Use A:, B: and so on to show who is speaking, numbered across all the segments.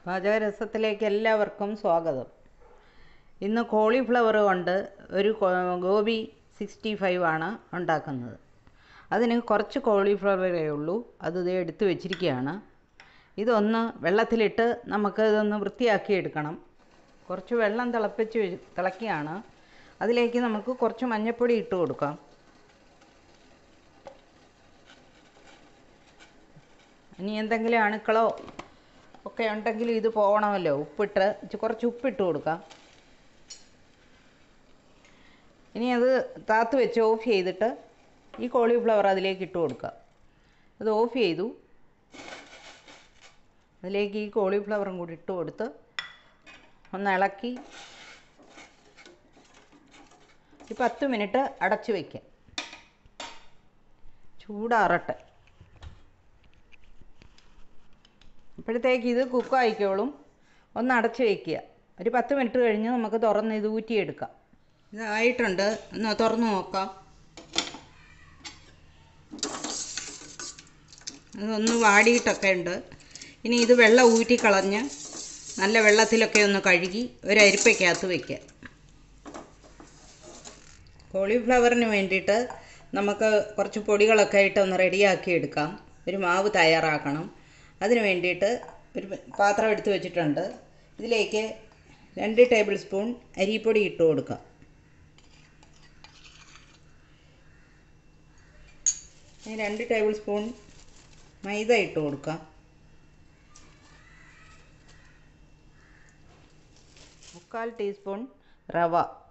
A: പാചകരസത്തിലേക്ക് എല്ലാവർക്കും സ്വാഗതം. ഇന്ന് കോളിഫ്ലവർ കൊണ്ട് ഒരു ഗോബി 65 ആണ് ഉണ്ടാക്കുന്നത്. അതിന് കുറച്ച് കോളിഫ്ലവറേ ഉള്ളൂ, അത് ദേ എടുത്ത് വെച്ചിരിക്കുകയാണ്. ഇതൊന്ന് വെള്ളത്തിലിട്ട് നമുക്ക് ഇതൊന്ന് വൃത്തിയാക്കി എടുക്കണം. കുറച്ച് വെള്ളം തിളക്കുകയാണ്. അതിലേക്ക് നമുക്ക് കുറച്ച് മഞ്ഞൾപ്പൊടി ഇട്ട് കൊടുക്കാം. ഇനി എന്തെങ്കിലും അണുക്കളോ ഒക്കെ ഉണ്ടെങ്കിൽ ഇത് പോകണമല്ലോ. കുറച്ച് ഉപ്പിട്ട് കൊടുക്കാം. ഇനി അത് താത്ത് വെച്ച് ഓഫ് ചെയ്തിട്ട് ഈ കോളിഫ്ലവർ അതിലേക്ക് ഇട്ട് കൊടുക്കാം. അത് ഓഫ് ചെയ്തു. അതിലേക്ക് ഈ കോളിഫ്ലവറും കൂടി ഇട്ട് കൊടുത്ത് ഒന്ന് ഇളക്കി 10 മിനിറ്റ് അടച്ചു വയ്ക്കാം. ചൂടാറട്ടെ. അപ്പോഴത്തേക്ക് ഇത് കുക്കായിക്കോളും. ഒന്ന് അടച്ച് വയ്ക്കുക. ഒരു 10 മിനിറ്റ് കഴിഞ്ഞ് നമുക്ക് തുറന്ന് ഇത് ഊറ്റിയെടുക്കാം. ഇതായിട്ടുണ്ട്. ഒന്ന് തുറന്ന് നോക്കാം. അതൊന്ന് വാടിയിട്ടൊക്കെ ഉണ്ട്. ഇനി ഇത് വെള്ളം ഊറ്റിക്കളഞ്ഞ് നല്ല വെള്ളത്തിലൊക്കെ ഒന്ന് കഴുകി ഒരു അരിപ്പയ്ക്കകത്ത് വയ്ക്കുക. കോളിഫ്ലവറിന് വേണ്ടിയിട്ട് നമുക്ക് കുറച്ച് പൊടികളൊക്കെ ഇട്ട് ഒന്ന് റെഡിയാക്കി എടുക്കാം. ഒരു മാവ് തയ്യാറാക്കണം. അതിന് വേണ്ടിയിട്ട് ഒരു പാത്രം എടുത്ത് വെച്ചിട്ടുണ്ട്. ഇതിലേക്ക് 2 ടേബിൾ സ്പൂൺ അരിപ്പൊടി ഇട്ട് കൊടുക്കാം. ഇനി 2 ടേബിൾ സ്പൂൺ മൈദ ഇട്ട് കൊടുക്കാം. 1/4 ടീസ്പൂൺ റവ,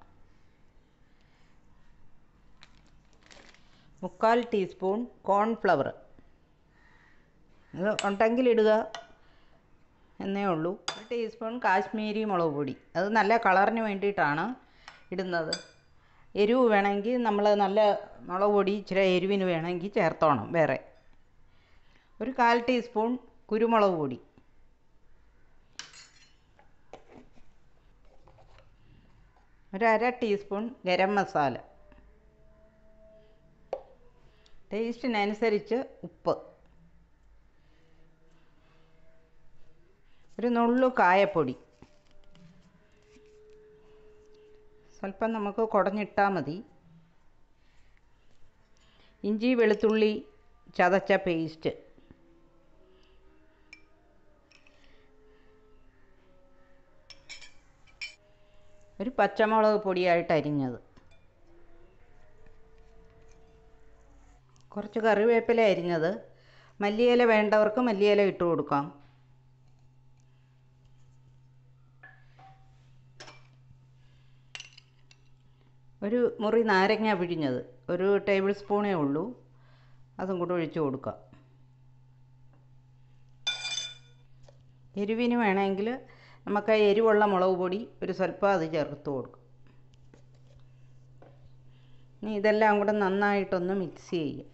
A: 1/4 ടീസ്പൂൺ കോൺഫ്ലവർ. ഇത് ഉണ്ടെങ്കിൽ ഇടുക എന്നേ ഉള്ളൂ. 1 ടീസ്പൂൺ കാശ്മീരി മുളക് പൊടി. അത് നല്ല കളറിന് വേണ്ടിയിട്ടാണ് ഇടുന്നത്. എരിവ് വേണമെങ്കിൽ നമ്മൾ നല്ല മുളക് പൊടി ഇച്ചിരി എരിവിന് വേണമെങ്കിൽ ചേർത്തോണം വേറെ. ഒരു 1/4 ടീസ്പൂൺ കുരുമുളക് പൊടി, ഒരു 1/2 ടീസ്പൂൺ ഗരം മസാല, ടേസ്റ്റിനനുസരിച്ച് ഉപ്പ്, ഒരു നുള്ളു കായപ്പൊടി, സ്വല്പം നമുക്ക് കുടഞ്ഞിട്ടാൽ മതി. ഇഞ്ചി വെളുത്തുള്ളി ചതച്ച പേസ്റ്റ്, ഒരു പച്ചമുളക് പൊടിയായിട്ട് അരിഞ്ഞത്, കുറച്ച് കറിവേപ്പില അരിഞ്ഞത്. മല്ലിയില വേണ്ടവർക്ക് മല്ലിയില ഇട്ട് കൊടുക്കാം. ഒരു മുറി നാരങ്ങ പിഴിഞ്ഞത്, ഒരു ടേബിൾ സ്പൂണേ ഉള്ളൂ, അതും കൂടെ ഒഴിച്ച് കൊടുക്കാം. എരിവിന് വേണമെങ്കിൽ നമുക്ക് എരിവുള്ള മുളക് പൊടി ഒരു സ്വല്പം അത് ചേർത്ത് കൊടുക്കും. ഇനി ഇതെല്ലാം കൂടെ നന്നായിട്ടൊന്ന് മിക്സ് ചെയ്യുക.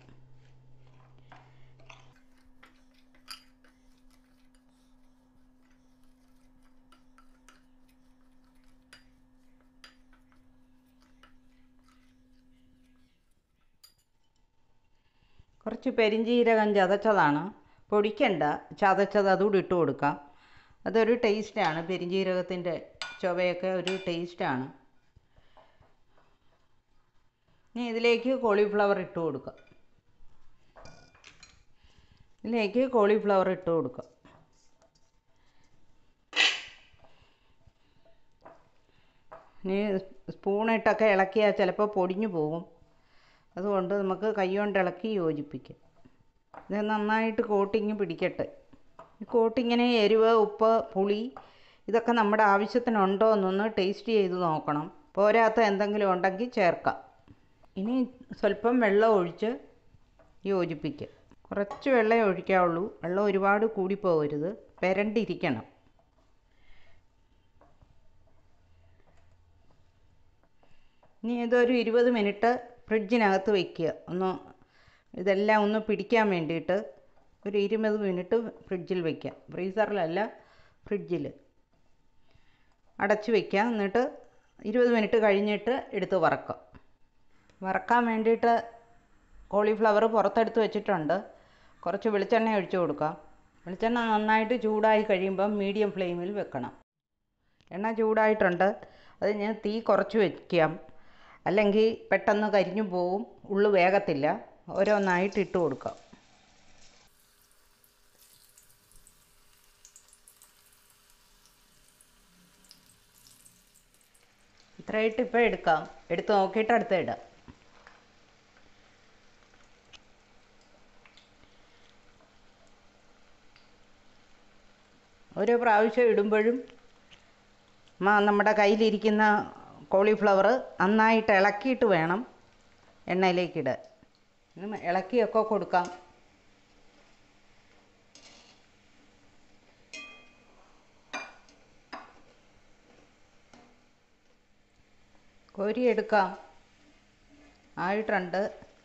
A: കുറച്ച് പെരിഞ്ജീരകം ചതച്ചതാണ്, പൊടിക്കണ്ട, ചതച്ചത് അതുകൂടി ഇട്ട് കൊടുക്കാം. അതൊരു ടേസ്റ്റാണ്. പെരിഞ്ജീരകത്തിൻ്റെ ചുവയൊക്കെ ഒരു ടേസ്റ്റാണ്. ഇനി ഇതിലേക്ക് കോളിഫ്ലവർ ഇട്ട് കൊടുക്കാം. ഇതിലേക്ക് കോളിഫ്ലവർ ഇട്ട് കൊടുക്കാം. ഇനി സ്പൂണിട്ടൊക്കെ ഇളക്കിയാൽ ചിലപ്പോൾ പൊടിഞ്ഞു പോകും. അതുകൊണ്ട് നമുക്ക് കൈകൊണ്ട് ഇളക്കി യോജിപ്പിക്കാം. ഇത് നന്നായിട്ട് കോട്ടിങ് പിടിക്കട്ടെ. ഈ കോട്ടിങ്ങിന് എരിവ്, ഉപ്പ്, പുളി ഇതൊക്കെ നമ്മുടെ ആവശ്യത്തിനുണ്ടോ എന്നൊന്ന് ടേസ്റ്റ് ചെയ്ത് നോക്കണം. പോരാത്ത എന്തെങ്കിലും ഉണ്ടെങ്കിൽ ചേർക്കാം. ഇനി സ്വല്പം വെള്ളം ഒഴിച്ച് യോജിപ്പിക്കുക. കുറച്ച് വെള്ളമേ ഒഴിക്കാവുള്ളൂ. വെള്ളം ഒരുപാട് കൂടിപ്പോകരുത്, പെരണ്ടിരിക്കണം. ഇനി ഇതൊരു 20 മിനിറ്റ് ഫ്രിഡ്ജിനകത്ത് വയ്ക്കുക. ഇതെല്ലാം ഒന്ന് പിടിക്കാൻ വേണ്ടിയിട്ട് ഒരു 20 മിനിറ്റ് ഫ്രിഡ്ജിൽ വയ്ക്കാം. ഫ്രീസറിലല്ല, ഫ്രിഡ്ജിൽ അടച്ച് വയ്ക്കാം. എന്നിട്ട് 20 മിനിറ്റ് കഴിഞ്ഞിട്ട് എടുത്ത് വറക്കാം. വറക്കാൻ വേണ്ടിയിട്ട് കോളിഫ്ലവർ പുറത്തെടുത്ത് വെച്ചിട്ടുണ്ട്. കുറച്ച് വെളിച്ചെണ്ണ ഒഴിച്ച് കൊടുക്കാം. വെളിച്ചെണ്ണ നന്നായിട്ട് ചൂടായി കഴിയുമ്പം മീഡിയം ഫ്ലെയിമിൽ വെക്കണം. എണ്ണ ചൂടായിട്ടുണ്ട്. അത് ഞാൻ തീ കുറച്ച് വയ്ക്കാം, അല്ലെങ്കിൽ പെട്ടെന്ന് കരിഞ്ഞു പോവും, ഉള്ളു വേഗത്തില്ല. ഓരോന്നായിട്ട് ഇട്ട് കൊടുക്കാം. ഇത്രയായിട്ട് ഇപ്പോൾ എടുക്കാം. എടുത്ത് നോക്കിയിട്ട് അടുത്ത ഇടാം. ഓരോ പ്രാവശ്യം ഇടുമ്പോഴും നമ്മുടെ കയ്യിലിരിക്കുന്ന കോളിഫ്ലവർ നന്നായിട്ട് ഇളക്കിയിട്ട് വേണം എണ്ണയിലേക്കിടാൻ. ഇളക്കിയൊക്കെ കൊടുക്കാം. കോരിയെടുക്കാം. ആയിട്ടുണ്ട്.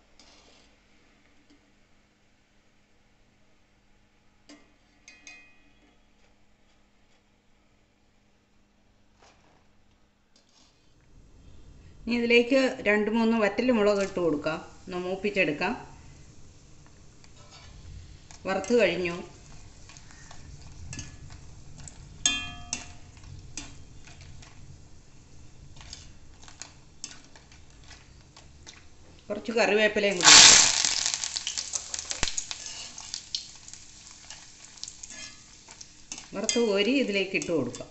A: ഇനി ഇതിലേക്ക് 2-3 വറ്റൽമുളക് ഇട്ട് കൊടുക്കാം. ഒന്ന് മൂപ്പിച്ചെടുക്കാം. വറുത്ത് കഴിഞ്ഞു. കുറച്ച് കറിവേപ്പിലയും കൂടി വറുത്ത് കോരി ഇതിലേക്ക് ഇട്ട് കൊടുക്കാം.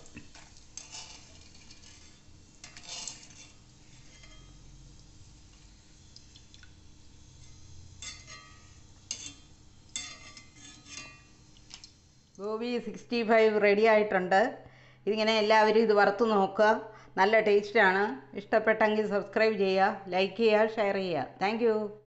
A: ഗോബി 65 റെഡി ആയിട്ടുണ്ട്. ഇതിങ്ങനെ എല്ലാവരും ഇത് വറുത്ത് നോക്കുക. നല്ല ടേസ്റ്റാണ്. ഇഷ്ടപ്പെട്ടെങ്കിൽ സബ്സ്ക്രൈബ് ചെയ്യുക, ലൈക്ക് ചെയ്യുക, ഷെയർ ചെയ്യുക. Thank U.